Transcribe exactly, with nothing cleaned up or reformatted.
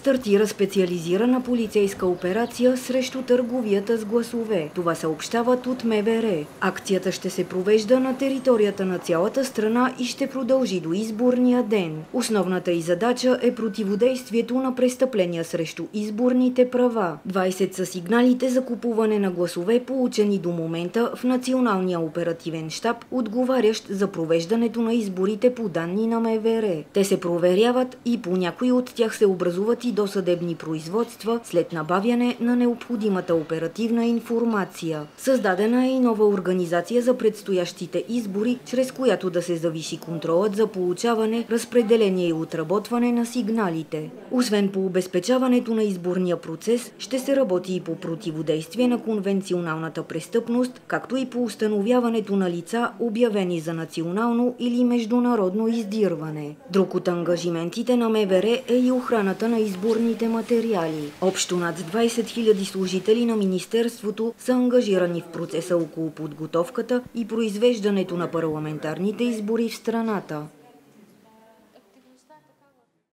стартира специализирана полицейска операция срещу търговията с гласове. Това съобщават от МВР. Акцията ще се провежда на територията на цялата страна и ще продължи до изборния ден. Основната й задача е противодействието на престъпления срещу изборните права. двайсет са сигналите за купуване на гласове, получени до момента в Националния оперативен щаб, отговарящ за провеждането на изборите по данни на МВР. Те се проверяват и по някои от тях се образуват и досъдебни производства след набавяне на необходимата оперативна информация. Създадена е и нова организация за предстоящите избори, чрез която да се завиши контролът за получаване, разпределение и отработване на сигналите. Освен по обезпечаването на изборния процес, ще се работи и по противодействие на конвенционалната престъпност, както и по установяването на лица, обявени за национално или международно издирване. Друг от ангажиментите на МВР е и охраната на изборните материали. Общо над двайсет хиляди служители на Министерството са ангажирани в процеса около подготовката и произвеждането на парламентарните избори в страната.